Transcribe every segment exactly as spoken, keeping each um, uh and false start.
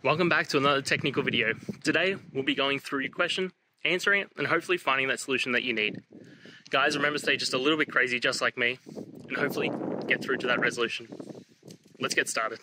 Welcome back to another technical video. Today, we'll be going through your question, answering it, and hopefully finding that solution that you need. Guys, remember to stay just a little bit crazy, just like me, and hopefully get through to that resolution. Let's get started.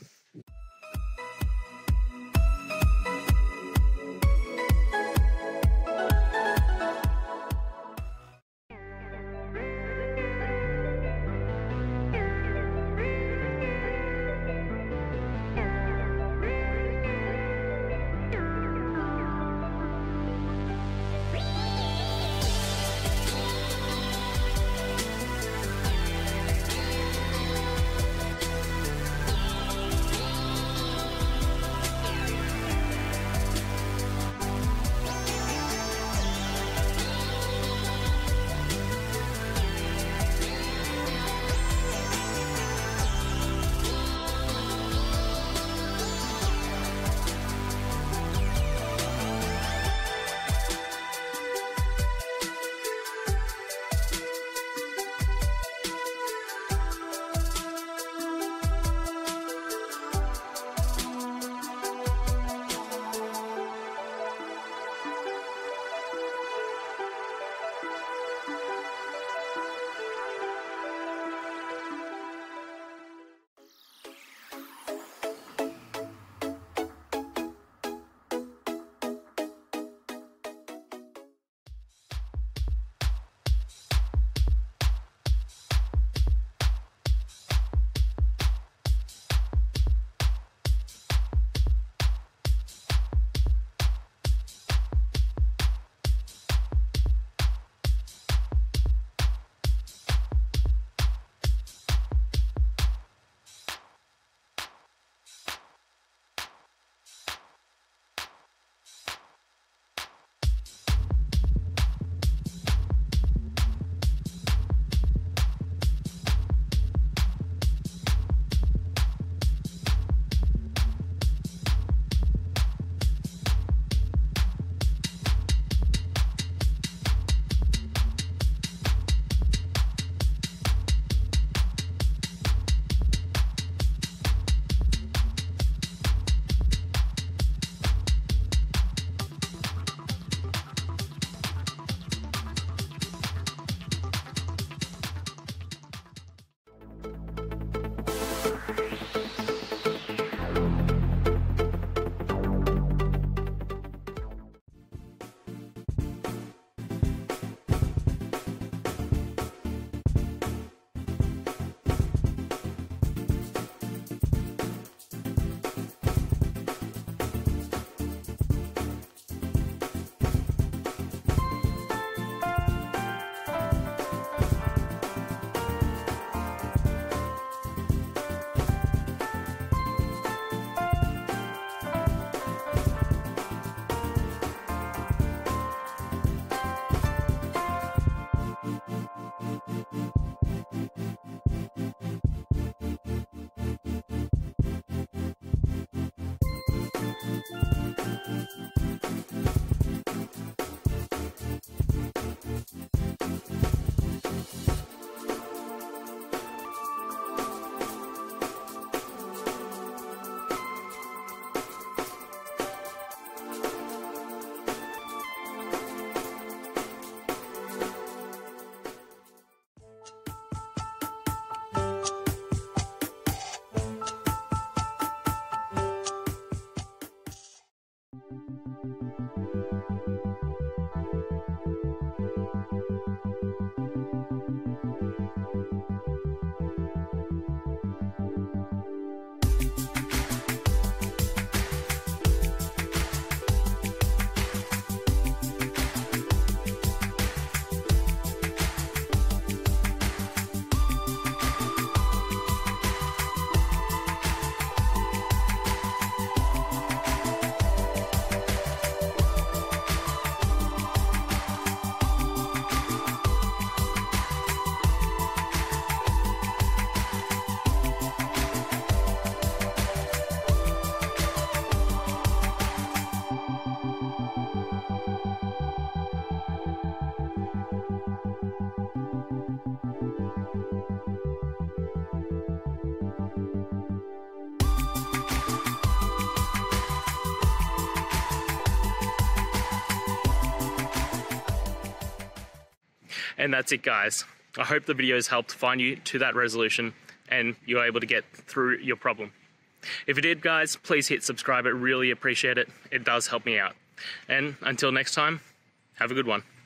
And that's it, guys. I hope the videos helped find you to that resolution and you're able to get through your problem. If it did, guys, please hit subscribe. I really appreciate it. It does help me out. And until next time, have a good one.